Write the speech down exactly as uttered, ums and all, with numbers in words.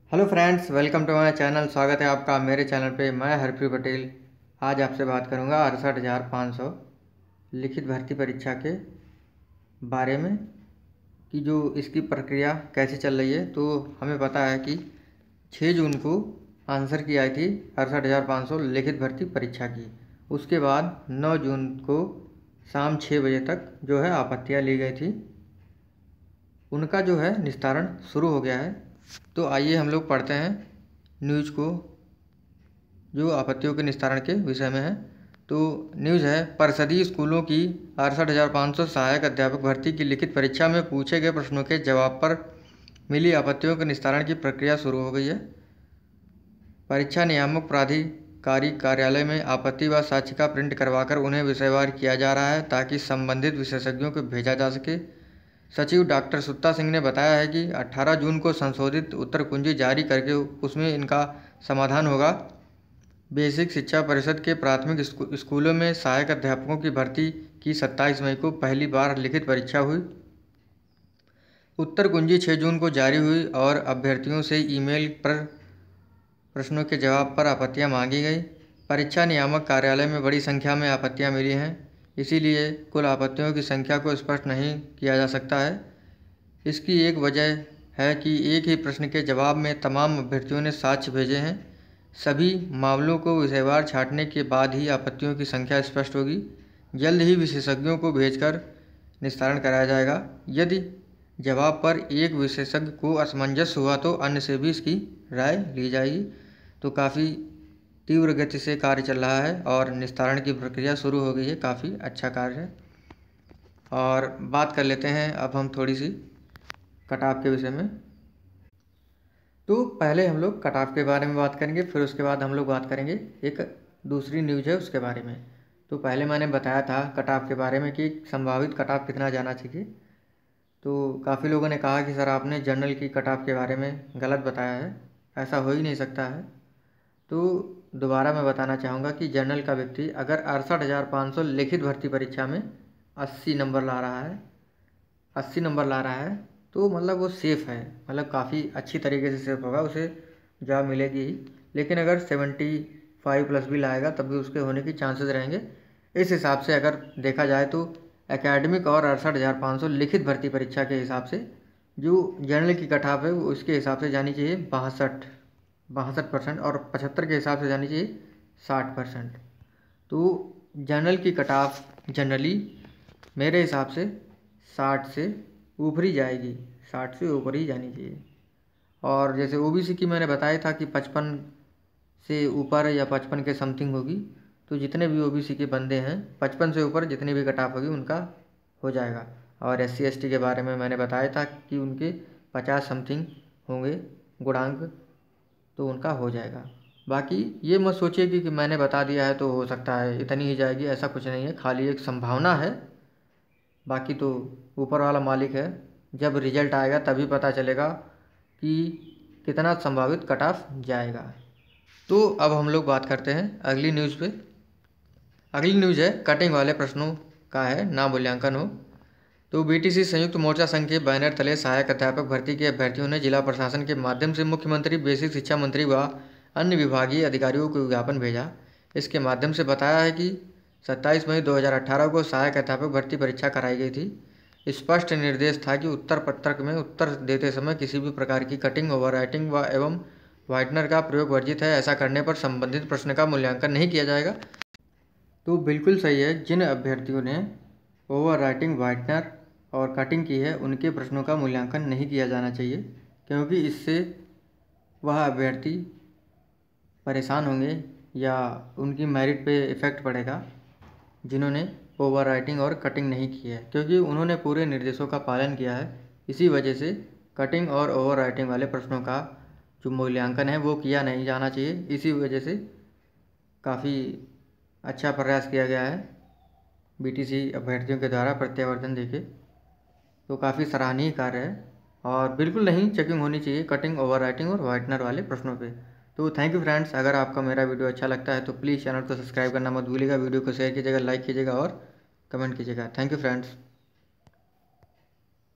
Hello friends, welcome to my channel. स्वागत है आपका मेरे चैनल पे। मैं हरप्रीत पटेल आज आपसे बात करूंगा अड़सठ हज़ार पाँच सौ लिखित भर्ती परीक्षा के बारे में कि जो इसकी प्रक्रिया कैसे चल रही है। तो हमें पता है कि छः जून को आंसर की आई थी अड़सठ हज़ार पाँच सौ लिखित भर्ती परीक्षा की। उसके बाद नौ जून को शाम छः बजे तक जो है आपत्तियाँ ली गई थी, उनका जो है निस्तारण शुरू हो गया है। तो आइए हम लोग पढ़ते हैं न्यूज़ को जो आपत्तियों के निस्तारण के विषय में है। तो न्यूज़ है, परिषदीय स्कूलों की अड़सठ हज़ार पाँच सौ सहायक अध्यापक भर्ती की लिखित परीक्षा में पूछे गए प्रश्नों के जवाब पर मिली आपत्तियों के निस्तारण की प्रक्रिया शुरू हो गई है। परीक्षा नियामक प्राधिकारी कार्यालय में आपत्ति व साक्ष्य प्रिंट करवाकर उन्हें विषयवार किया जा रहा है ताकि संबंधित विशेषज्ञों को भेजा जा सके। सचिव डॉक्टर सुत्ता सिंह ने बताया है कि अठारह जून को संशोधित उत्तर कुंजी जारी करके उसमें इनका समाधान होगा। बेसिक शिक्षा परिषद के प्राथमिक स्कू, स्कूलों में सहायक अध्यापकों की भर्ती की सत्ताईस मई को पहली बार लिखित परीक्षा हुई। उत्तर कुंजी छः जून को जारी हुई और अभ्यर्थियों से ईमेल पर प्रश्नों के जवाब पर आपत्तियां मांगी गई। परीक्षा नियामक कार्यालय में बड़ी संख्या में आपत्तियां मिली हैं, इसीलिए कुल आपत्तियों की संख्या को स्पष्ट नहीं किया जा सकता है। इसकी एक वजह है कि एक ही प्रश्न के जवाब में तमाम अभ्यर्थियों ने साक्ष्य भेजे हैं। सभी मामलों को विषयवार छांटने के बाद ही आपत्तियों की संख्या स्पष्ट होगी। जल्द ही विशेषज्ञों को भेजकर निस्तारण कराया जाएगा। यदि जवाब पर एक विशेषज्ञ को असमंजस हुआ तो अन्य से भी इसकी राय ली जाएगी। तो काफ़ी तीव्र गति से कार्य चल रहा है और निस्तारण की प्रक्रिया शुरू हो गई है। काफ़ी अच्छा कार्य है। और बात कर लेते हैं अब हम थोड़ी सी कट ऑफ के विषय में। तो पहले हम लोग कट ऑफ के बारे में बात करेंगे, फिर उसके बाद हम लोग बात करेंगे एक दूसरी न्यूज़ है उसके बारे में। तो पहले मैंने बताया था कट ऑफ के बारे में कि संभावित कट ऑफ कितना जाना चाहिए। तो काफ़ी लोगों ने कहा कि सर आपने जनरल की कट ऑफ के बारे में गलत बताया है, ऐसा हो ही नहीं सकता है। तो दोबारा मैं बताना चाहूँगा कि जनरल का व्यक्ति अगर अड़सठ हज़ार पाँच सौ लिखित भर्ती परीक्षा में अस्सी नंबर ला रहा है अस्सी नंबर ला रहा है तो मतलब वो सेफ़ है, मतलब काफ़ी अच्छी तरीके से सेफ़ होगा, उसे जॉब मिलेगी ही। लेकिन अगर सेवेंटी फाइव प्लस भी लाएगा तब भी उसके होने की चांसेस रहेंगे। इस हिसाब से अगर देखा जाए तो एकेडमिक और अड़सठ हज़ार पाँच सौ लिखित भर्ती परीक्षा के हिसाब से जो जनरल की कट ऑफ है वो उसके हिसाब से जानी चाहिए बासठ बासठ परसेंट और पचहत्तर के हिसाब से जानी चाहिए साठ परसेंट। तो जनरल की कट ऑफ जनरली मेरे हिसाब से साठ से ऊपर ही जाएगी, साठ से ऊपर ही जानी चाहिए। और जैसे ओबीसी की मैंने बताया था कि पचपन से ऊपर या पचपन के समथिंग होगी। तो जितने भी ओबीसी के बंदे हैं पचपन से ऊपर जितनी भी कट ऑफ होगी उनका हो जाएगा। और एस सी एस टी के बारे में मैंने बताया था कि उनके पचास समथिंग होंगे गुणांक, तो उनका हो जाएगा। बाकी ये मत सोचिए कि, कि मैंने बता दिया है तो हो सकता है इतनी ही जाएगी, ऐसा कुछ नहीं है, खाली एक संभावना है। बाकी तो ऊपर वाला मालिक है। जब रिजल्ट आएगा तभी पता चलेगा कि कितना संभावित कट ऑफ जाएगा। तो अब हम लोग बात करते हैं अगली न्यूज़ पे। अगली न्यूज़ है कटिंग वाले प्रश्नों का है, ना मूल्यांकन हो। तो बीटीसी संयुक्त मोर्चा संघ के बैनर तले सहायक अध्यापक भर्ती के अभ्यर्थियों ने जिला प्रशासन के माध्यम से मुख्यमंत्री, बेसिक शिक्षा मंत्री व अन्य विभागीय अधिकारियों को विज्ञापन भेजा। इसके माध्यम से बताया है कि सत्ताईस मई दो हज़ार अठारह को सहायक अध्यापक भर्ती परीक्षा कराई गई थी। स्पष्ट निर्देश था कि उत्तर पत्रक में उत्तर देते समय किसी भी प्रकार की कटिंग, ओवर राइटिंग व एवं व्हाइटनर का प्रयोग वर्जित है। ऐसा करने पर संबंधित प्रश्न का मूल्यांकन नहीं किया जाएगा। तो बिल्कुल सही है, जिन अभ्यर्थियों ने ओवर राइटिंग, व्हाइटनर और कटिंग की है उनके प्रश्नों का मूल्यांकन नहीं किया जाना चाहिए, क्योंकि इससे वह अभ्यर्थी परेशान होंगे या उनकी मेरिट पे इफ़ेक्ट पड़ेगा जिन्होंने ओवर राइटिंग और कटिंग नहीं की है, क्योंकि उन्होंने पूरे निर्देशों का पालन किया है। इसी वजह से कटिंग और ओवर राइटिंग वाले प्रश्नों का जो मूल्यांकन है वो किया नहीं जाना चाहिए। इसी वजह से काफ़ी अच्छा प्रयास किया गया है बीटीसी अभ्यर्थियों के द्वारा प्रत्यावर्तन देके। तो काफ़ी सराहनीय कार्य है और बिल्कुल नहीं चेकिंग होनी चाहिए कटिंग, ओवर राइटिंग और व्हाइटनर वाले प्रश्नों पे। तो थैंक यू फ्रेंड्स, अगर आपका मेरा वीडियो अच्छा लगता है तो प्लीज़ चैनल को सब्सक्राइब करना मत भूलिएगा, वीडियो को शेयर कीजिएगा, लाइक कीजिएगा और कमेंट कीजिएगा। Thank you friends.